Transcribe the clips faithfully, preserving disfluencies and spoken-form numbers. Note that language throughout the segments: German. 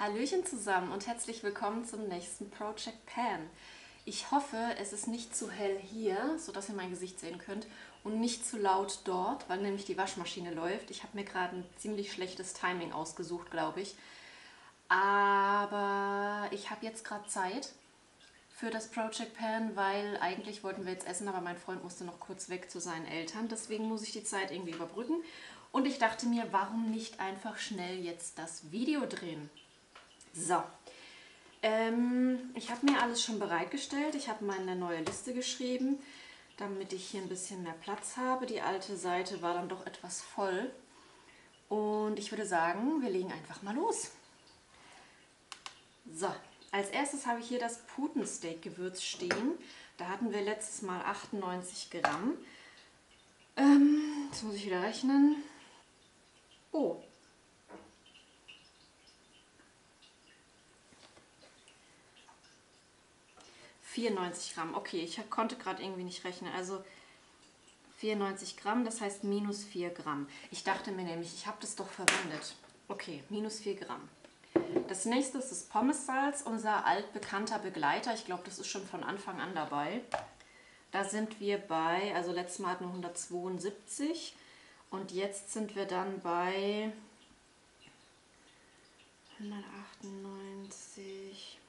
Hallöchen zusammen und herzlich willkommen zum nächsten Project Pan. Ich hoffe, es ist nicht zu hell hier, sodass ihr mein Gesicht sehen könnt, und nicht zu laut dort, weil nämlich die Waschmaschine läuft. Ich habe mir gerade ein ziemlich schlechtes Timing ausgesucht, glaube ich. Aber ich habe jetzt gerade Zeit für das Project Pan, weil eigentlich wollten wir jetzt essen, aber mein Freund musste noch kurz weg zu seinen Eltern. Deswegen muss ich die Zeit irgendwie überbrücken. Und ich dachte mir, warum nicht einfach schnell jetzt das Video drehen? So, ähm, ich habe mir alles schon bereitgestellt. Ich habe meine neue Liste geschrieben, damit ich hier ein bisschen mehr Platz habe. Die alte Seite war dann doch etwas voll. Und ich würde sagen, wir legen einfach mal los. So, als erstes habe ich hier das Putensteak-Gewürz stehen. Da hatten wir letztes Mal achtundneunzig Gramm. Ähm, jetzt muss ich wieder rechnen. Oh. vierundneunzig Gramm. Okay, ich konnte gerade irgendwie nicht rechnen. Also vierundneunzig Gramm, das heißt minus vier Gramm. Ich dachte mir nämlich, ich habe das doch verwendet. Okay, minus vier Gramm. Das nächste ist das Pommessalz, unser altbekannter Begleiter. Ich glaube, das ist schon von Anfang an dabei. Da sind wir bei, also letztes Mal hatten wir hundertzweiundsiebzig und jetzt sind wir dann bei hundertachtundneunzig,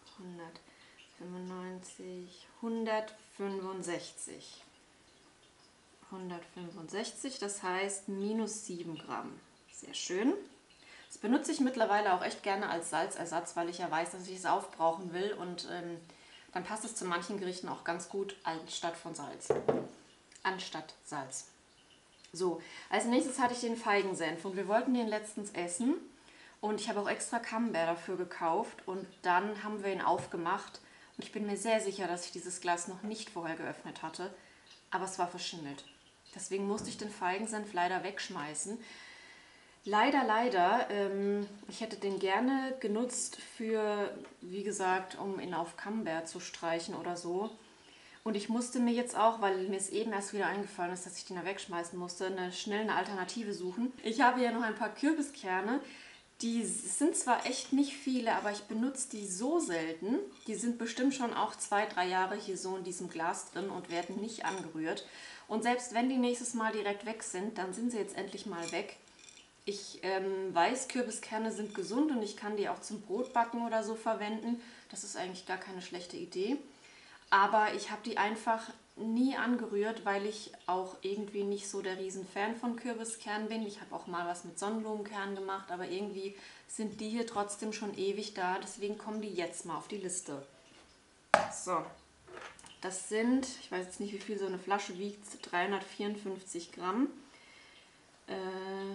hundertfünfundneunzig, hundertfünfundsechzig. hundertfünfundsechzig, das heißt minus sieben Gramm. Sehr schön. Das benutze ich mittlerweile auch echt gerne als Salzersatz, weil ich ja weiß, dass ich es aufbrauchen will und ähm, dann passt es zu manchen Gerichten auch ganz gut anstatt von Salz. Anstatt Salz. So, als nächstes hatte ich den Feigensenf und wir wollten den letztens essen und ich habe auch extra Camembert dafür gekauft und dann haben wir ihn aufgemacht und ich bin mir sehr sicher, dass ich dieses Glas noch nicht vorher geöffnet hatte, aber es war verschimmelt. Deswegen musste ich den Feigensenf leider wegschmeißen. Leider, leider, ähm, ich hätte den gerne genutzt für, wie gesagt, um ihn auf Camembert zu streichen oder so. Und ich musste mir jetzt auch, weil mir es eben erst wieder eingefallen ist, dass ich den da wegschmeißen musste, eine schnell eine Alternative suchen. Ich habe hier noch ein paar Kürbiskerne. Die sind zwar echt nicht viele, aber ich benutze die so selten. Die sind bestimmt schon auch zwei, drei Jahre hier so in diesem Glas drin und werden nicht angerührt. Und selbst wenn die nächstes Mal direkt weg sind, dann sind sie jetzt endlich mal weg. Ich ähm, weiß, Kürbiskerne sind gesund und ich kann die auch zum Brotbacken oder so verwenden. Das ist eigentlich gar keine schlechte Idee. Aber ich habe die einfach nie angerührt, weil ich auch irgendwie nicht so der Riesenfan von Kürbiskernen bin. Ich habe auch mal was mit Sonnenblumenkernen gemacht, aber irgendwie sind die hier trotzdem schon ewig da. Deswegen kommen die jetzt mal auf die Liste. So, das sind, ich weiß jetzt nicht, wie viel so eine Flasche wiegt, dreihundertvierundfünfzig Gramm. Äh,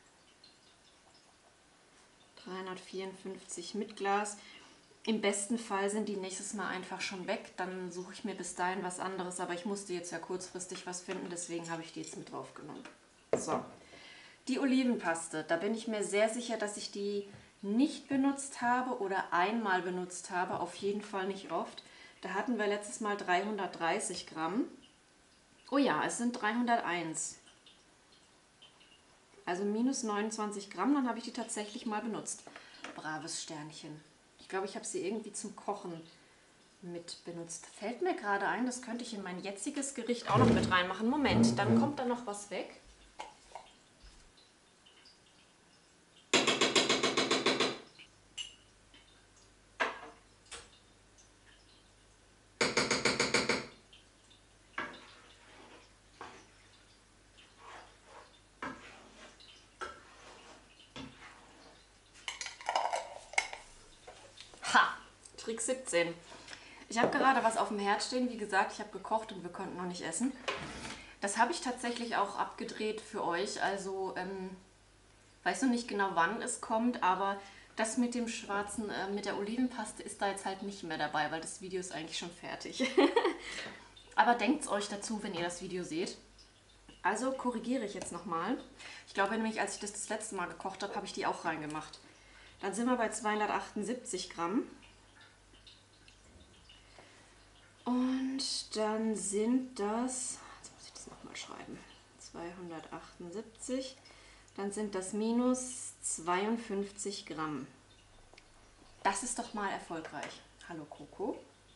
dreihundertvierundfünfzig mit Glas. Im besten Fall sind die nächstes Mal einfach schon weg. Dann suche ich mir bis dahin was anderes. Aber ich musste jetzt ja kurzfristig was finden, deswegen habe ich die jetzt mit drauf genommen. So, die Olivenpaste. Da bin ich mir sehr sicher, dass ich die nicht benutzt habe oder einmal benutzt habe. Auf jeden Fall nicht oft. Da hatten wir letztes Mal dreihundertdreißig Gramm. Oh ja, es sind dreihunderteins. Also minus neunundzwanzig Gramm, dann habe ich die tatsächlich mal benutzt. Braves Sternchen. Ich glaube, ich habe sie irgendwie zum Kochen mit benutzt. Fällt mir gerade ein, das könnte ich in mein jetziges Gericht auch noch mit reinmachen. Moment, dann kommt da noch was weg. Ha! Trick siebzehn. Ich habe gerade was auf dem Herd stehen. Wie gesagt, ich habe gekocht und wir konnten noch nicht essen. Das habe ich tatsächlich auch abgedreht für euch. Also, ähm, weiß noch nicht genau, wann es kommt, aber das mit dem schwarzen, äh, mit der Olivenpaste ist da jetzt halt nicht mehr dabei, weil das Video ist eigentlich schon fertig. Aber denkt es euch dazu, wenn ihr das Video seht. Also korrigiere ich jetzt nochmal. Ich glaube nämlich, als ich das das letzte Mal gekocht habe, habe ich die auch reingemacht. Dann sind wir bei zweihundertachtundsiebzig Gramm. Und dann sind das, jetzt muss ich das nochmal schreiben, zweihundertachtundsiebzig, dann sind das minus zweiundfünfzig Gramm. Das ist doch mal erfolgreich. Hallo Coco.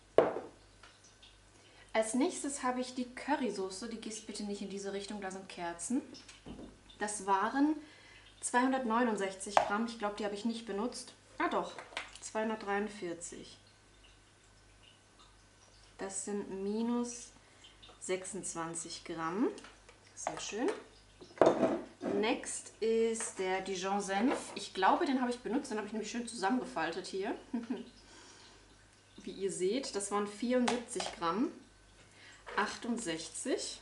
Als nächstes habe ich die Currysoße. Die gehst bitte nicht in diese Richtung, da sind Kerzen. Das waren zweihundertneunundsechzig Gramm. Ich glaube, die habe ich nicht benutzt. Ah doch, zweihundertdreiundvierzig. Das sind minus sechsundzwanzig Gramm. Sehr schön. Next ist der Dijon-Senf. Ich glaube, den habe ich benutzt. Den habe ich nämlich schön zusammengefaltet hier. Wie ihr seht, das waren vierundsiebzig Gramm. achtundsechzig.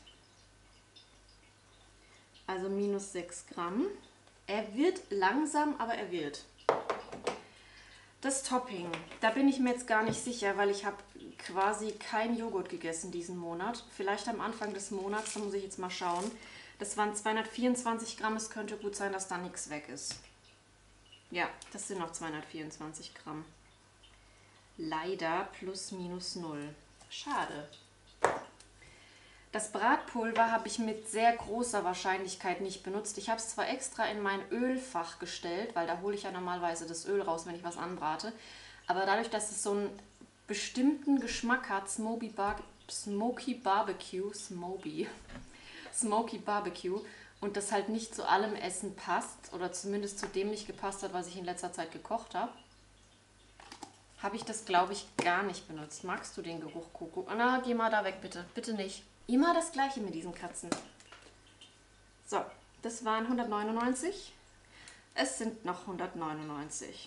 Also minus sechs Gramm. Er wird langsam, aber er wird. Das Topping, da bin ich mir jetzt gar nicht sicher, weil ich habe quasi kein Joghurt gegessen diesen Monat. Vielleicht am Anfang des Monats, da muss ich jetzt mal schauen. Das waren zweihundertvierundzwanzig Gramm, es könnte gut sein, dass da nichts weg ist. Ja, das sind noch zweihundertvierundzwanzig Gramm. Leider plus minus null. Schade. Das Bratpulver habe ich mit sehr großer Wahrscheinlichkeit nicht benutzt. Ich habe es zwar extra in mein Ölfach gestellt, weil da hole ich ja normalerweise das Öl raus, wenn ich was anbrate. Aber dadurch, dass es so einen bestimmten Geschmack hat, Smoky, Bar Smoky Barbecue, Smoky, Smoky Barbecue, und das halt nicht zu allem Essen passt, oder zumindest zu dem nicht gepasst hat, was ich in letzter Zeit gekocht habe, habe ich das, glaube ich, gar nicht benutzt. Magst du den Geruch, Coco? Na, geh mal da weg, bitte. Bitte nicht. Immer das Gleiche mit diesen Katzen. So, das waren hundertneunundneunzig. Es sind noch hundertneunundneunzig.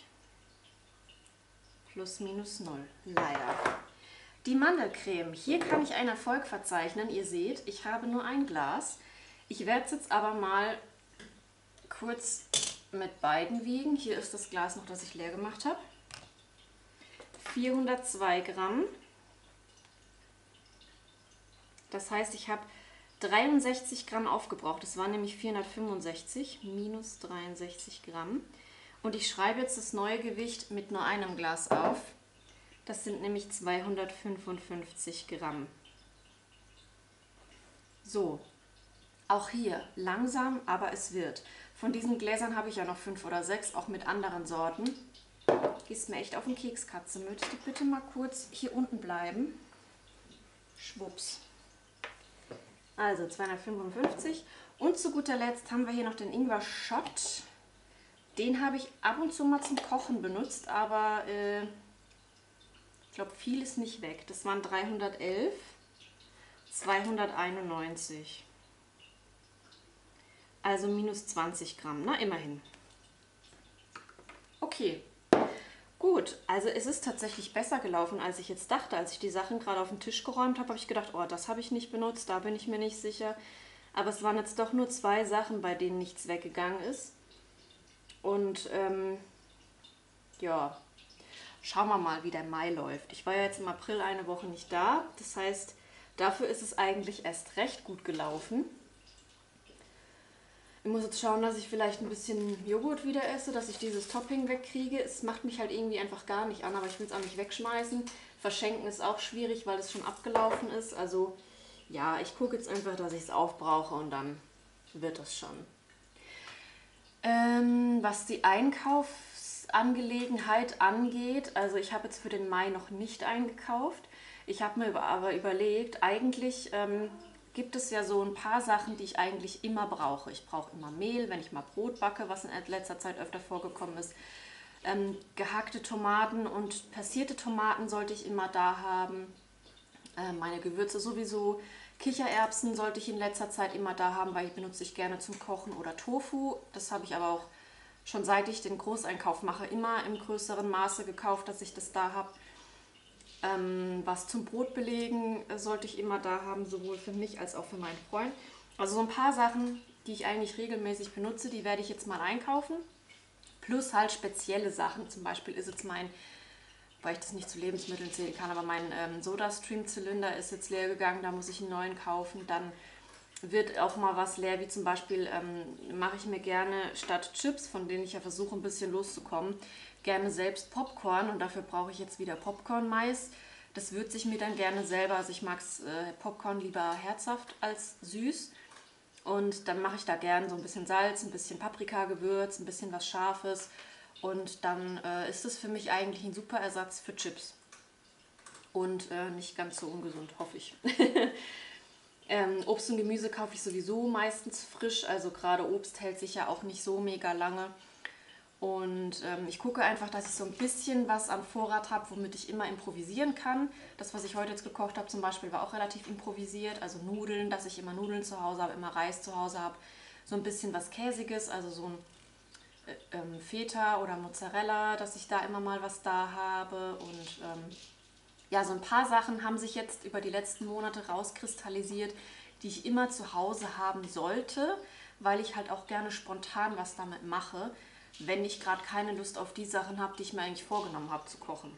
Plus minus null. Leider. Die Mandelcreme. Hier kann ich einen Erfolg verzeichnen. Ihr seht, ich habe nur ein Glas. Ich werde es jetzt aber mal kurz mit beiden wiegen. Hier ist das Glas noch, das ich leer gemacht habe. vierhundertzwei Gramm. Das heißt, ich habe dreiundsechzig Gramm aufgebraucht. Das waren nämlich vierhundertfünfundsechzig minus dreiundsechzig Gramm. Und ich schreibe jetzt das neue Gewicht mit nur einem Glas auf. Das sind nämlich zweihundertfünfundfünfzig Gramm. So, auch hier langsam, aber es wird. Von diesen Gläsern habe ich ja noch fünf oder sechs, auch mit anderen Sorten. Gehst mir echt auf den Keks, Katze. Möchtest du bitte mal kurz hier unten bleiben? Schwupps. Also zweihundertfünfundfünfzig. Und zu guter Letzt haben wir hier noch den Ingwer-Shot. Den habe ich ab und zu mal zum Kochen benutzt, aber äh, ich glaube, viel ist nicht weg. Das waren dreihundertelf, zweihunderteinundneunzig. Also minus zwanzig Gramm, na immerhin. Okay. Gut, also es ist tatsächlich besser gelaufen, als ich jetzt dachte. Als ich die Sachen gerade auf den Tisch geräumt habe, habe ich gedacht, oh, das habe ich nicht benutzt, da bin ich mir nicht sicher. Aber es waren jetzt doch nur zwei Sachen, bei denen nichts weggegangen ist. Und ähm, ja, schauen wir mal, wie der Mai läuft. Ich war ja jetzt im April eine Woche nicht da. Das heißt, dafür ist es eigentlich erst recht gut gelaufen. Ich muss jetzt schauen, dass ich vielleicht ein bisschen Joghurt wieder esse, dass ich dieses Topping wegkriege. Es macht mich halt irgendwie einfach gar nicht an, aber ich will es auch nicht wegschmeißen. Verschenken ist auch schwierig, weil es schon abgelaufen ist. Also ja, ich gucke jetzt einfach, dass ich es aufbrauche und dann wird das schon. Ähm, was die Einkaufsangelegenheit angeht, also ich habe jetzt für den Mai noch nicht eingekauft. Ich habe mir aber überlegt, eigentlich ähm, gibt es ja so ein paar Sachen, die ich eigentlich immer brauche. Ich brauche immer Mehl, wenn ich mal Brot backe, was in letzter Zeit öfter vorgekommen ist. Ähm, gehackte Tomaten und passierte Tomaten sollte ich immer da haben. Äh, meine Gewürze sowieso. Kichererbsen sollte ich in letzter Zeit immer da haben, weil ich benutze ich gerne zum Kochen, oder Tofu. Das habe ich aber auch schon seit ich den Großeinkauf mache, immer im größeren Maße gekauft, dass ich das da habe. Ähm, was zum Brot belegen sollte ich immer da haben, sowohl für mich als auch für meinen Freund. Also so ein paar Sachen, die ich eigentlich regelmäßig benutze, die werde ich jetzt mal einkaufen. Plus halt spezielle Sachen, zum Beispiel ist jetzt mein, weil ich das nicht zu Lebensmitteln zählen kann, aber mein ähm, Soda-Stream-Zylinder ist jetzt leer gegangen, da muss ich einen neuen kaufen. Dann wird auch mal was leer, wie zum Beispiel ähm, mache ich mir gerne statt Chips, von denen ich ja versuche ein bisschen loszukommen, gerne selbst Popcorn, und dafür brauche ich jetzt wieder Popcorn-Mais. Das würze ich mir dann gerne selber, also ich mag äh, Popcorn lieber herzhaft als süß. Und dann mache ich da gerne so ein bisschen Salz, ein bisschen Paprikagewürz, ein bisschen was Scharfes Und dann äh, ist es für mich eigentlich ein super Ersatz für Chips. Und äh, nicht ganz so ungesund, hoffe ich. ähm, Obst und Gemüse kaufe ich sowieso meistens frisch. Also gerade Obst hält sich ja auch nicht so mega lange. Und ähm, ich gucke einfach, dass ich so ein bisschen was an Vorrat habe, womit ich immer improvisieren kann. Das, was ich heute jetzt gekocht habe zum Beispiel, war auch relativ improvisiert. Also Nudeln, dass ich immer Nudeln zu Hause habe, immer Reis zu Hause habe. So ein bisschen was Käsiges, also so ein äh, ähm, Feta oder Mozzarella, dass ich da immer mal was da habe. Und ähm, ja, so ein paar Sachen haben sich jetzt über die letzten Monate rauskristallisiert, die ich immer zu Hause haben sollte, weil ich halt auch gerne spontan was damit mache, wenn ich gerade keine Lust auf die Sachen habe, die ich mir eigentlich vorgenommen habe zu kochen.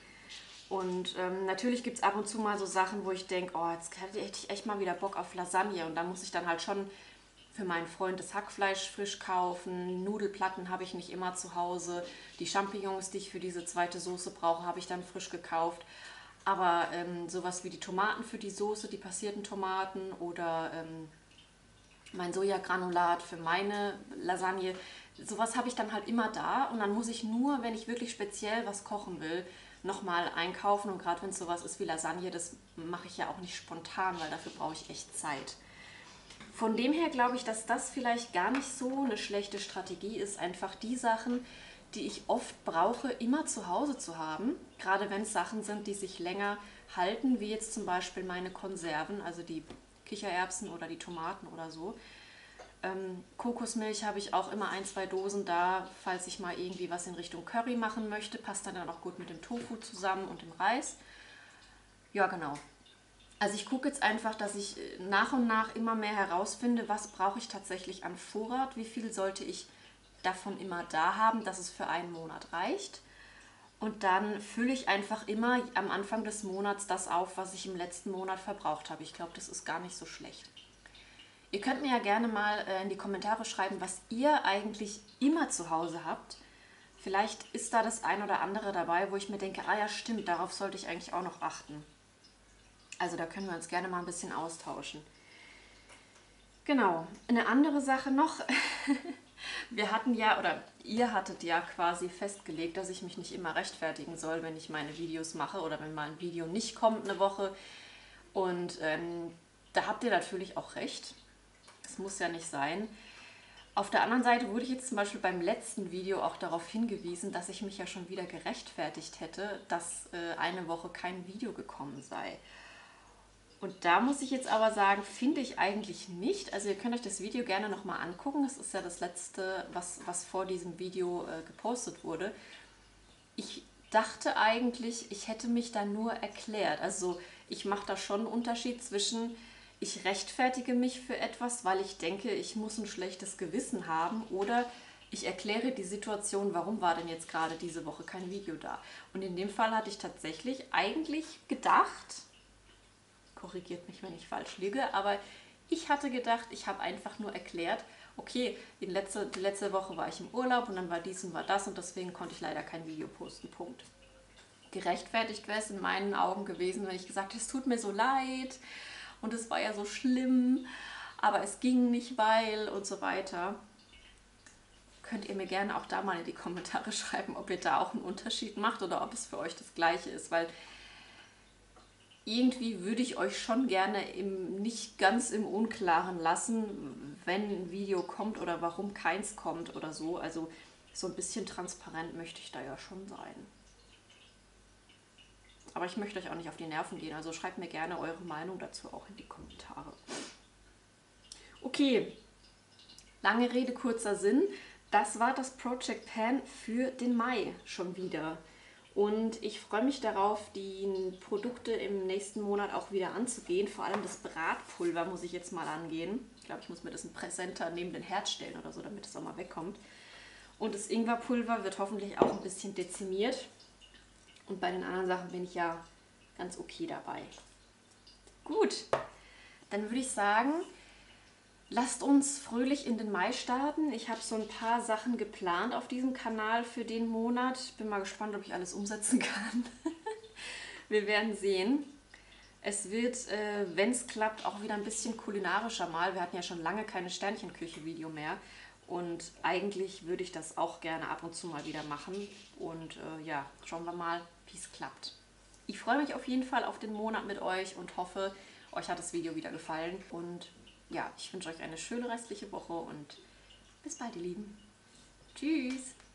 Und ähm, natürlich gibt es ab und zu mal so Sachen, wo ich denke, oh, jetzt hätte ich echt mal wieder Bock auf Lasagne. Und da muss ich dann halt schon für meinen Freund das Hackfleisch frisch kaufen. Nudelplatten habe ich nicht immer zu Hause. Die Champignons, die ich für diese zweite Soße brauche, habe ich dann frisch gekauft. Aber ähm, sowas wie die Tomaten für die Soße, die passierten Tomaten oder ähm, mein Sojagranulat für meine Lasagne, sowas habe ich dann halt immer da. Und dann muss ich nur, wenn ich wirklich speziell was kochen will, nochmal einkaufen. Und gerade wenn es sowas ist wie Lasagne, das mache ich ja auch nicht spontan, weil dafür brauche ich echt Zeit. Von dem her glaube ich, dass das vielleicht gar nicht so eine schlechte Strategie ist, einfach die Sachen, die ich oft brauche, immer zu Hause zu haben. Gerade wenn es Sachen sind, die sich länger halten, wie jetzt zum Beispiel meine Konserven, also die Kichererbsen oder die Tomaten oder so. Ähm, Kokosmilch habe ich auch immer ein, zwei Dosen da, falls ich mal irgendwie was in Richtung Curry machen möchte. Passt dann auch gut mit dem Tofu zusammen und dem Reis. Ja, genau. Also ich gucke jetzt einfach, dass ich nach und nach immer mehr herausfinde, was brauche ich tatsächlich an Vorrat, wie viel sollte ich davon immer da haben, dass es für einen Monat reicht. Und dann fülle ich einfach immer am Anfang des Monats das auf, was ich im letzten Monat verbraucht habe. Ich glaube, das ist gar nicht so schlecht. Ihr könnt mir ja gerne mal in die Kommentare schreiben, was ihr eigentlich immer zu Hause habt. Vielleicht ist da das ein oder andere dabei, wo ich mir denke, ah ja stimmt, darauf sollte ich eigentlich auch noch achten. Also da können wir uns gerne mal ein bisschen austauschen. Genau, eine andere Sache noch. Wir hatten ja, oder ihr hattet ja quasi festgelegt, dass ich mich nicht immer rechtfertigen soll, wenn ich meine Videos mache oder wenn mal ein Video nicht kommt eine Woche. Und ähm, da habt ihr natürlich auch recht. Es muss ja nicht sein. Auf der anderen Seite wurde ich jetzt zum Beispiel beim letzten Video auch darauf hingewiesen, dass ich mich ja schon wieder gerechtfertigt hätte, dass äh, eine Woche kein Video gekommen sei. Und da muss ich jetzt aber sagen, finde ich eigentlich nicht. Also ihr könnt euch das Video gerne nochmal angucken. Es ist ja das letzte, was, was vor diesem Video äh, gepostet wurde. Ich dachte eigentlich, ich hätte mich da nur erklärt. Also ich mache da schon einen Unterschied zwischen, ich rechtfertige mich für etwas, weil ich denke, ich muss ein schlechtes Gewissen haben, oder ich erkläre die Situation, warum war denn jetzt gerade diese Woche kein Video da. Und in dem Fall hatte ich tatsächlich eigentlich gedacht, korrigiert mich, wenn ich falsch liege, aber ich hatte gedacht, ich habe einfach nur erklärt, okay, in letzte, die letzte Woche war ich im Urlaub und dann war dies und war das und deswegen konnte ich leider kein Video posten, Punkt. Gerechtfertigt wäre es in meinen Augen gewesen, wenn ich gesagt hätte, es tut mir so leid und es war ja so schlimm, aber es ging nicht, weil und so weiter. Könnt ihr mir gerne auch da mal in die Kommentare schreiben, ob ihr da auch einen Unterschied macht oder ob es für euch das Gleiche ist, weil irgendwie würde ich euch schon gerne im, nicht ganz im Unklaren lassen, wenn ein Video kommt oder warum keins kommt oder so. Also so ein bisschen transparent möchte ich da ja schon sein. Aber ich möchte euch auch nicht auf die Nerven gehen, also schreibt mir gerne eure Meinung dazu auch in die Kommentare. Okay, lange Rede, kurzer Sinn. Das war das Project Pan für den Mai schon wieder. Und ich freue mich darauf, die Produkte im nächsten Monat auch wieder anzugehen. Vor allem das Bratpulver muss ich jetzt mal angehen. Ich glaube, ich muss mir das in Präsenter neben den Herd stellen oder so, damit es auch mal wegkommt. Und das Ingwerpulver wird hoffentlich auch ein bisschen dezimiert. Und bei den anderen Sachen bin ich ja ganz okay dabei. Gut, dann würde ich sagen, lasst uns fröhlich in den Mai starten. Ich habe so ein paar Sachen geplant auf diesem Kanal für den Monat. Bin mal gespannt, ob ich alles umsetzen kann. Wir werden sehen. Es wird, äh, wenn es klappt, auch wieder ein bisschen kulinarischer mal. Wir hatten ja schon lange keine Sternchenküche-Video mehr. Und eigentlich würde ich das auch gerne ab und zu mal wieder machen. Und äh, ja, schauen wir mal, wie es klappt. Ich freue mich auf jeden Fall auf den Monat mit euch und hoffe, euch hat das Video wieder gefallen. Und ja, ich wünsche euch eine schöne restliche Woche und bis bald, ihr Lieben. Tschüss!